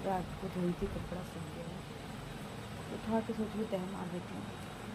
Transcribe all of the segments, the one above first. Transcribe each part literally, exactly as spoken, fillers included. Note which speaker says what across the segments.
Speaker 1: रात को धोई थी, कपड़ा सूख गया है, उठा के सोच रही तह मार देती हूँ।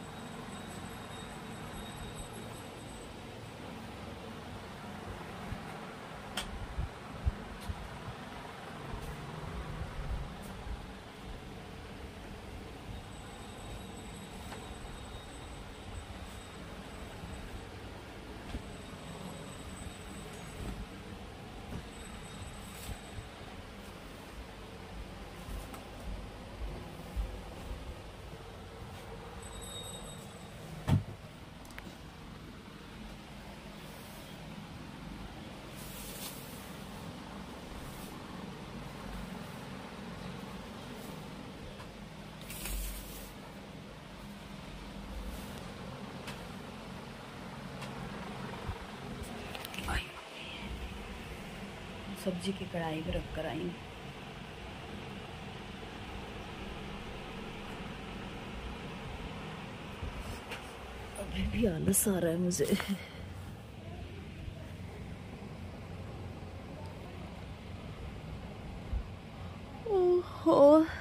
Speaker 1: सब्जी की कढ़ाई में रख कर आई। अभी भी आलस आ रहा है मुझे। ओहो,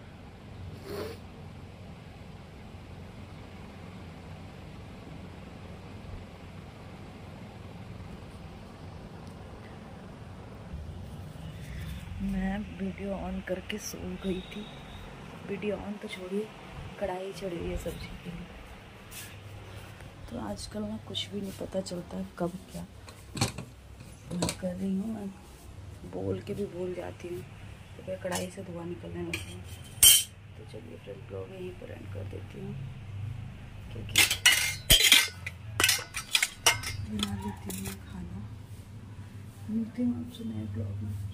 Speaker 1: मैं वीडियो ऑन करके सो गई थी। वीडियो ऑन तो छोड़िए, कढ़ाई चढ़ी हुई है सब्जी के लिए। तो आजकल ना कुछ भी नहीं पता चलता है कब क्या मैं कर रही हूँ। मैं बोल के भी भूल जाती हूँ, तो फिर कढ़ाई से धुआं निकलने लगता है। तो चलिए फ्रेंड, ब्लॉग यहीं पर एंड कर देती हूँ, क्योंकि बना लेती हूँ खाना। मिलती हूँ आपसे नए ब्लॉग में।